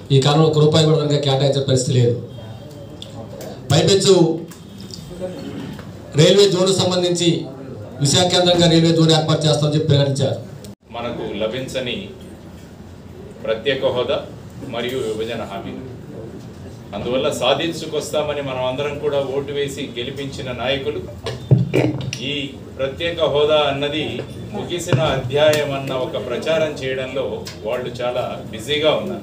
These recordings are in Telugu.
ఈ కాలంలో ₹1 కూడా కనుక కేటాయించే పరిస్థితి లేదు. పైపెచ్చు రైల్వే జోన్కు సంబంధించి విశాఖ కేంద్రంగా రైల్వే జోన్ ఏర్పాటు చేస్తామని చెప్పి ప్రకటించారు. మనకు లభించని ప్రత్యేక హోదా మరియు విభజన హామీలు, అందువల్ల సాధించుకొస్తామని మనం అందరం కూడా ఓటు వేసి గెలిపించిన నాయకులు ఈ ప్రత్యేక హోదా అన్నది ముగిసిన అధ్యాయం అన్న ఒక ప్రచారం చేయడంలో వాళ్ళు చాలా బిజీగా ఉన్నారు.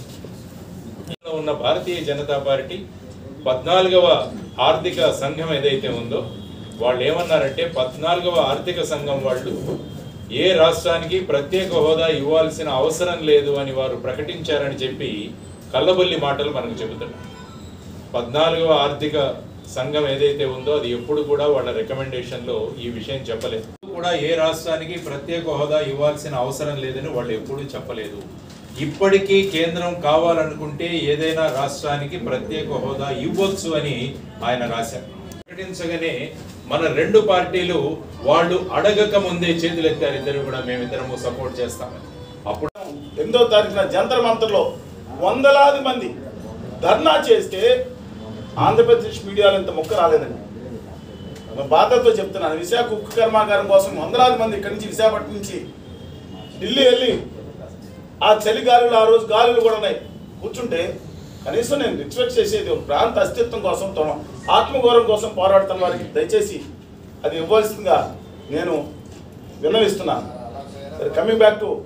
ఉన్న భారతీయ జనతా పార్టీ 14వ ఆర్థిక సంఘం ఏదైతే ఉందో వాళ్ళు ఏమన్నారంటే 14వ ఆర్థిక సంఘం వాళ్ళు ఏ రాష్ట్రానికి ప్రత్యేక హోదా ఇవ్వాల్సిన అవసరం లేదు అని వారు ప్రకటించారని చెప్పి కల్లబొల్లి మాటలు మనకు చెబుతున్నారు. 14వ ఆర్థిక సంఘం ఏదైతే ఉందో అది ఎప్పుడు కూడా వాళ్ళ రికమెండేషన్లో ఈ విషయం చెప్పలేదు. కూడా ఏ రాష్ట్రానికి ప్రత్యేక హోదా ఇవ్వాల్సిన అవసరం లేదని వాళ్ళు ఎప్పుడూ చెప్పలేదు. ఇప్పటికీ కేంద్రం కావాలనుకుంటే ఏదైనా రాష్ట్రానికి ప్రత్యేక హోదా ఇవ్వచ్చు అని ఆయన రాశారు. ప్రకటించగానే మన రెండు పార్టీలు వాళ్ళు అడగక ముందే చేతులెత్తారు. ఇద్దరు కూడా మేమిద్దరము సపోర్ట్ చేస్తామని. అప్పుడు 8వ తారీఖున జంతర్ మంతర్లో వందలాది మంది ధర్నా చేస్తే ఆంధ్రప్రదేశ్ మీడియాలో ఇంత ముక్క రాలేదండి. బాధతో చెప్తున్నాను. విశాఖ ఉక్కు కర్మాగారం కోసం వందలాది మంది ఇక్కడి నుంచి విశాఖపట్నం నుంచి ఢిల్లీ వెళ్ళి ఆ చలి గాలులు, ఆ రోజు గాలులు కూడా ఉన్నాయి, కూర్చుంటే కనీసం నేను రిక్వెస్ట్ చేసేది ప్రాంత అస్తిత్వం కోసం, ఆత్మగౌరవం కోసం పోరాడుతున్న వారికి దయచేసి అది ఇవ్వాల్సిందిగా నేను విన్నవిస్తున్నాను. కమింగ్ బ్యాక్ టు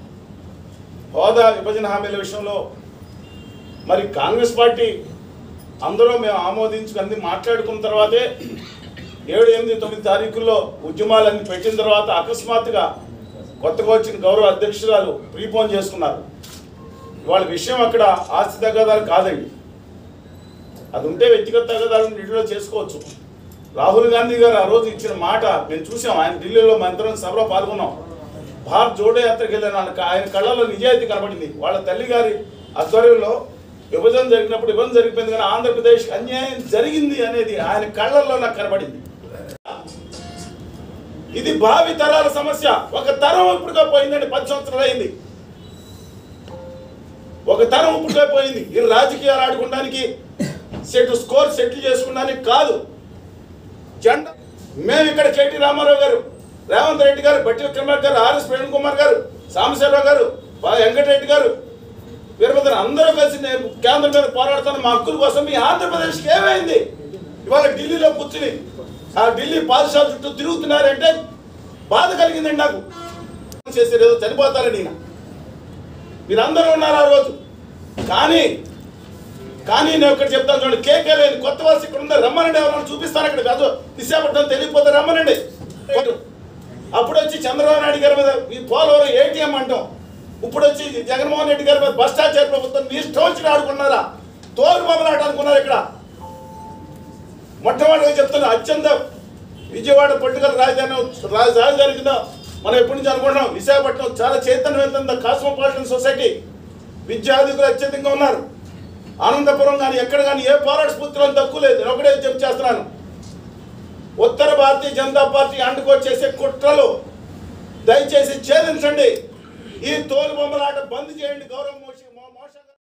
హోదా విభజన హామీల విషయంలో మరి కాంగ్రెస్ పార్టీ అందరూ మేము ఆమోదించుకుని మాట్లాడుకున్న తర్వాతే 7, 8, 9 తారీఖుల్లో ఉద్యమాలన్నీ పెట్టిన తర్వాత అకస్మాత్తుగా కొత్తగా వచ్చిన గౌరవ అధ్యక్షురాలు ప్రీపోన్ చేసుకున్నారు. వాళ్ళ విషయం అక్కడ ఆస్తి తగాదాలు కాదండి. అది ఉంటే వ్యక్తిగత తగాదాలను ఢిల్లీలో చేసుకోవచ్చు. రాహుల్ గాంధీ గారు ఆ రోజు ఇచ్చిన మాట మేము చూసాం. ఆయన ఢిల్లీలో మంత్రం సభలో పాల్గొన్నాం. భారత్ జోడో యాత్రకి వెళ్ళిన ఆయన కళ్ళలో నిజాయితీ కనబడింది. వాళ్ళ తల్లి గారి ఆధ్వర్యంలో విభజన జరిగినప్పుడు విభజన జరిగిపోయింది, కానీ ఆంధ్రప్రదేశ్ అన్యాయం జరిగింది అనేది ఆయన కళ్ళల్లో నాకు కనబడింది. ఇది భావి తరాల సమస్య. ఒక తరం ఇప్పుడుగా పోయిందండి. 10 సంవత్సరాలు అయింది. ఒక తరం ఇప్పుడుగా పోయింది. ఈ రాజకీయాలు ఆడుకోవడానికి స్కోర్ సెటిల్ చేసుకోవడానికి కాదు. జెండా మేము ఇక్కడ కేటీ రామారావు గారు, రేవంత్ రెడ్డి గారు, బట్టి విక్రమార్క గారు, ఆర్ఎస్ ప్రవీణ్ కుమార్ గారు, సాంబశివరావు గారు, వెంకటరెడ్డి గారు, వీరభద్ర అందరూ కలిసి కేంద్రం మీద పోరాడుతున్న మా హక్కుల కోసం. మీ ఆంధ్రప్రదేశ్కి ఏమైంది? ఇవాళ ఢిల్లీలో కూర్చుని ఆ ఢిల్లీ పాదశాల చుట్టూ తిరుగుతున్నారంటే బాధ కలిగిందండి నాకు. చేసేది ఏదో చనిపోతారని మీరందరూ ఉన్నారు ఆ రోజు. కానీ నేను ఇక్కడ చెప్తాను చూడండి, కేకే లేని కొత్త వాసి ఇక్కడ ఉందా రమ్మనండి, ఎవరైనా చూపిస్తాను. అక్కడ కాదు విశాఖపట్నం తెలియకపోతే రమ్మనండి. అప్పుడు వచ్చి చంద్రబాబు నాయుడు గారి మీద ఈ పోలవరం ఏటీఎం అంటాం, ఇప్పుడు వచ్చి జగన్మోహన్ రెడ్డి గారి మీద భ్రష్టాచార ప్రభుత్వం మీ ఇష్టం వచ్చి ఆడుకున్నారా? తోలు బొమ్మలాట అనుకున్నారు. ఇక్కడ మొట్టమొదటిగా చెప్తున్నా, అత్యంత విజయవాడ పొలిటికల్ రాజధాని కింద మనం ఎప్పటి నుంచి అనుకుంటున్నాం. విశాఖపట్నం చాలా చైతన్యవంతంగా కాస్మోపాలిటన్ సొసైటీ, విద్యార్థికులు అత్యధికంగా ఉన్నారు. ఆనందపురం కానీ ఎక్కడ కానీ ఏ పోరాట స్ఫూర్తిలో తక్కువ లేదు. నేను ఒకటే చెప్పి చేస్తున్నాను, ఉత్తర భారతీయ జనతా పార్టీ అండుకొచ్చేసే కుట్రలు దయచేసి ఛేదించండి. ఈ తోలు బొమ్మలాట బంద్ చేయండి. గౌరవం